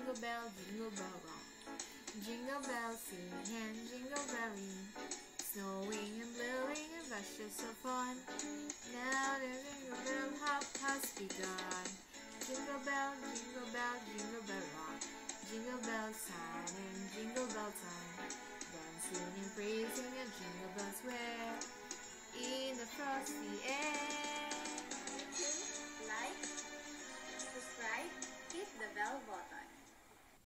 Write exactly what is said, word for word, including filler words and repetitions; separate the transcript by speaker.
Speaker 1: Jingle bell, jingle bell rock. Jingle bells sing and jingle bell ring. Snowing and blowing and rushes of fun. Now the jingle bell hop has begun. Jingle bell, jingle bell, jingle bell rock. Jingle bells sound and jingle bell time. Dancing and praising a jingle